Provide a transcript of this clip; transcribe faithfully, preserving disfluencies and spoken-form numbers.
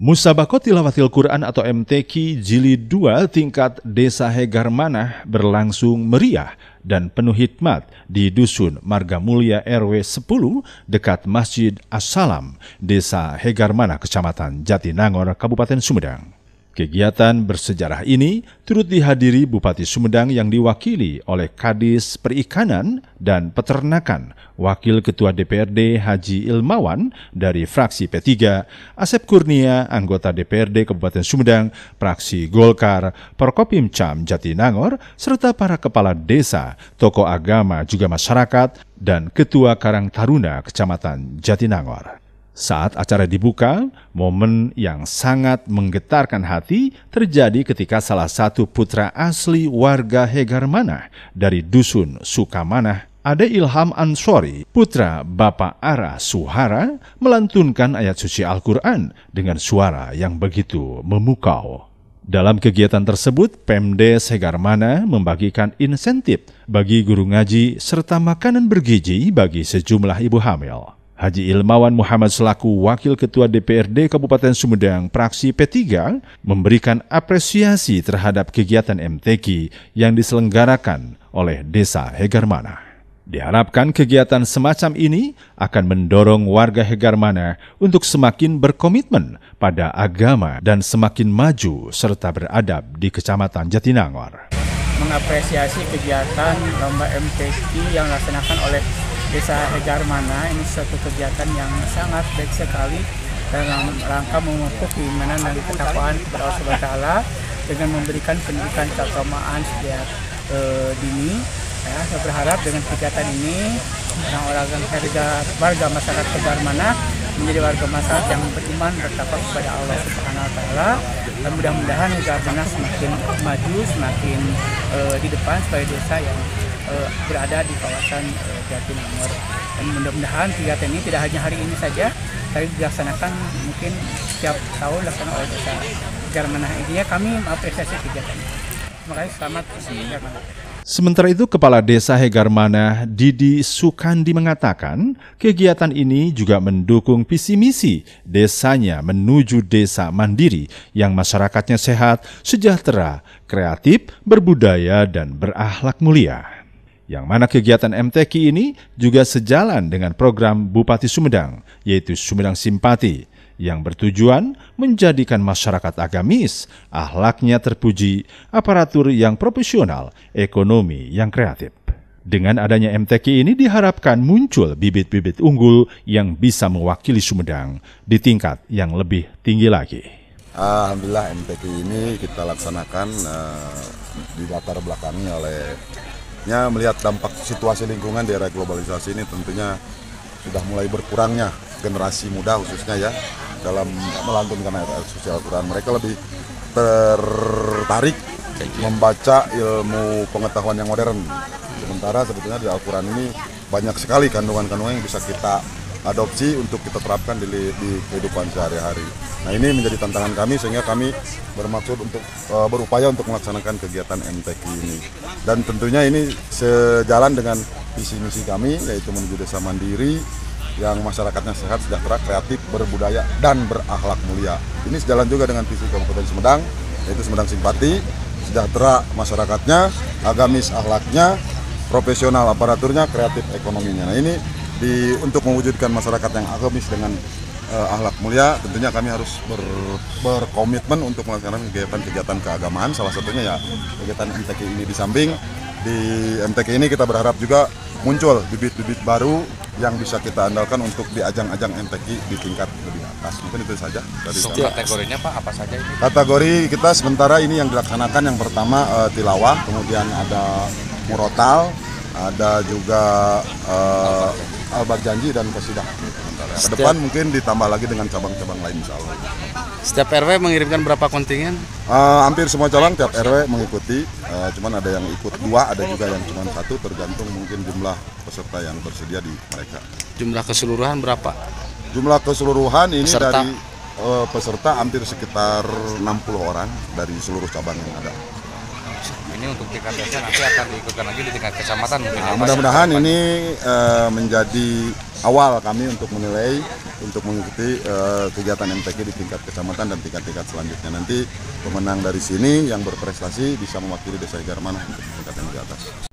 Musabaqah Tilawatil Quran atau M T Q Jilid dua tingkat Desa Hegar Manah berlangsung meriah dan penuh hikmat di Dusun Marga Mulia R W sepuluh dekat Masjid As-Salam, Desa Hegar Manah, Kecamatan Jatinangor, Kabupaten Sumedang. Kegiatan bersejarah ini turut dihadiri Bupati Sumedang yang diwakili oleh Kadis Perikanan dan Peternakan, Wakil Ketua D P R D Haji Ilmawan dari fraksi P tiga, Asep Kurnia, anggota D P R D Kabupaten Sumedang, fraksi Golkar, Porkopimcam Jatinangor, serta para kepala desa, tokoh agama juga masyarakat, dan Ketua Karang Taruna Kecamatan Jatinangor. Saat acara dibuka, momen yang sangat menggetarkan hati terjadi ketika salah satu putra asli warga Hegar Manah dari Dusun Sukamanah, Ade Ilham Ansori, putra Bapak Ara Suhara, melantunkan ayat suci Al-Quran dengan suara yang begitu memukau. Dalam kegiatan tersebut, Pemdes Hegar Manah membagikan insentif bagi guru ngaji serta makanan bergizi bagi sejumlah ibu hamil. Haji Ilmawan Muhammad selaku Wakil Ketua D P R D Kabupaten Sumedang fraksi P tiga memberikan apresiasi terhadap kegiatan M T Q yang diselenggarakan oleh Desa Hegar Manah. Diharapkan kegiatan semacam ini akan mendorong warga Hegar Manah untuk semakin berkomitmen pada agama dan semakin maju serta beradab di Kecamatan Jatinangor. Mengapresiasi kegiatan lomba M T Q yang dilaksanakan oleh Desa Hegar Manah, ini suatu kegiatan yang sangat baik sekali dalam rangka memupuk keimanan dan ketakwaan kepada Allah Subhanahu wa taala dengan memberikan pendidikan keagamaan sejak e, dini. Ya, saya berharap dengan kegiatan ini orang-orang Hegar, warga masyarakat Hegar Manah menjadi warga masyarakat yang beriman bertakwa kepada Allah Subhanahu wa taala, dan mudah-mudahan Hegar Manah semakin maju, semakin e, di depan sebagai desa yang Uh, berada di kawasan uh, Jatinangor. Dan mudah-mudahan kegiatan ini tidak hanya hari ini saja, tapi dilaksanakan mungkin setiap tahun dilaksanakan oleh Desa Hegar Manah. Intinya kami mengapresiasi kegiatan ini. Terima kasih, selamat Hegar Manah. Sementara itu, Kepala Desa Hegar Manah, Didi Sukandi, mengatakan kegiatan ini juga mendukung visi misi desanya menuju desa mandiri yang masyarakatnya sehat, sejahtera, kreatif, berbudaya, dan berakhlak mulia. Yang mana kegiatan M T Q ini juga sejalan dengan program Bupati Sumedang, yaitu Sumedang Simpati, yang bertujuan menjadikan masyarakat agamis, akhlaknya terpuji, aparatur yang profesional, ekonomi yang kreatif. Dengan adanya M T Q ini diharapkan muncul bibit-bibit unggul yang bisa mewakili Sumedang di tingkat yang lebih tinggi lagi. Alhamdulillah M T Q ini kita laksanakan uh, di latar belakangi oleh Ya, melihat dampak situasi lingkungan di era globalisasi ini tentunya sudah mulai berkurangnya generasi muda khususnya ya dalam melantunkan ayat suci Al-Quran. Mereka lebih tertarik membaca ilmu pengetahuan yang modern. Sementara sebetulnya di Al-Quran ini banyak sekali kandungan-kandungan yang bisa kita adopsi untuk kita terapkan di, di kehidupan sehari-hari. Nah, ini menjadi tantangan kami sehingga kami bermaksud untuk uh, berupaya untuk melaksanakan kegiatan M T Q ini. Dan tentunya ini sejalan dengan visi misi kami, yaitu menuju desa mandiri yang masyarakatnya sehat, sejahtera, kreatif, berbudaya, dan berakhlak mulia. Ini sejalan juga dengan visi Kabupaten Sumedang, yaitu Sumedang Simpati, sejahtera masyarakatnya, agamis akhlaknya, profesional aparaturnya, kreatif ekonominya. Nah, ini di, untuk mewujudkan masyarakat yang agamis dengan uh, akhlak mulia, tentunya kami harus ber, berkomitmen untuk melaksanakan kegiatan-kegiatan keagamaan. Salah satunya ya kegiatan M T Q ini. Di samping di M T Q ini kita berharap juga muncul bibit-bibit baru yang bisa kita andalkan untuk di ajang-ajang M T Q di tingkat lebih atas. Mungkin itu saja dari so, kategorinya Pak, apa saja ini? Kategori kita sementara ini yang dilaksanakan yang pertama uh, tilawah, kemudian ada murotal, ada juga uh, albat janji dan qasidah. Ke depan mungkin ditambah lagi dengan cabang-cabang lain insya Allah. Setiap R W mengirimkan berapa kontingen? Uh, hampir semua cabang tiap R W mengikuti, uh, cuman ada yang ikut dua, ada juga yang cuma satu, tergantung mungkin jumlah peserta yang bersedia di mereka. Jumlah keseluruhan berapa? Jumlah keseluruhan ini peserta? dari uh, peserta hampir sekitar enam puluh orang dari seluruh cabang yang ada. Ini Ini untuk tingkat desa nanti akan diikutkan lagi di tingkat kecamatan mungkin. Nah, mudah-mudahan ini uh, menjadi awal kami untuk menilai, untuk mengikuti uh, kegiatan M T Q di tingkat kecamatan dan tingkat-tingkat selanjutnya. Nanti pemenang dari sini yang berprestasi bisa mewakili Desa Hegar Manah untuk tingkat yang di atas.